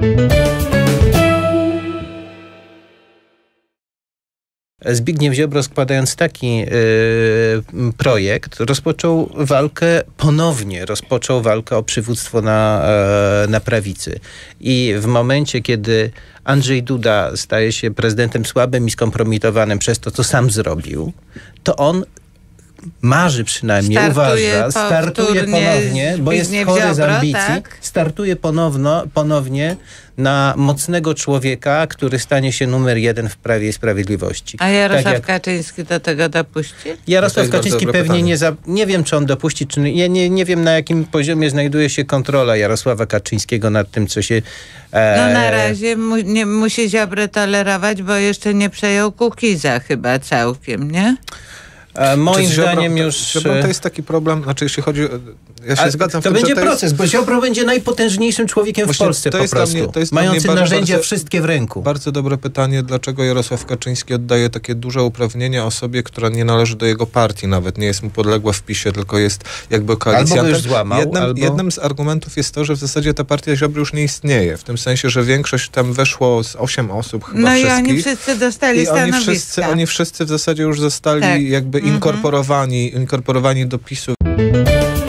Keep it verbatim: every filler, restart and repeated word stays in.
Zbigniew Ziobro, składając taki y, projekt, rozpoczął walkę, ponownie rozpoczął walkę o przywództwo na, y, na prawicy. I w momencie, kiedy Andrzej Duda staje się prezydentem słabym i skompromitowanym przez to, co sam zrobił, to on marzy przynajmniej, startuje uważa, startuje ponownie, bo jest chory z ambicji, tak? startuje ponowno, ponownie na mocnego człowieka, który stanie się numer jeden w Prawie i Sprawiedliwości. A Jarosław tak jak... Kaczyński do tego dopuści? Jarosław Kaczyński pewnie nie... Za... Nie wiem, czy on dopuści, czy nie, nie, nie wiem, na jakim poziomie znajduje się kontrola Jarosława Kaczyńskiego nad tym, co się... E... No na razie mu, nie, musi Ziobrę tolerować, bo jeszcze nie przejął Kukiza chyba całkiem, nie? A moim Ziobro, zdaniem to, już... Ziobro to jest taki problem, znaczy jeśli chodzi... Ja się Ale zgadzam w to tym, będzie że to proces, jest... bo Ziobro będzie najpotężniejszym człowiekiem Właśnie w Polsce to po jest prostu, mnie, to jest mający bardzo, narzędzia bardzo, wszystkie w ręku. Bardzo dobre pytanie, dlaczego Jarosław Kaczyński oddaje takie duże uprawnienia osobie, która nie należy do jego partii nawet, nie jest mu podległa w PiSie, tylko jest jakby koalicjantem. Albo już złamał, jednym, albo... jednym z argumentów jest to, że w zasadzie ta partia Ziobry już nie istnieje, w tym sensie, że większość tam weszło z osiem osób chyba no wszystkich. No i oni wszyscy dostali I stanowiska. Oni wszyscy, oni wszyscy w zasadzie już zostali tak. jakby Mhm. inkorporowani, inkorporowani do PiSu.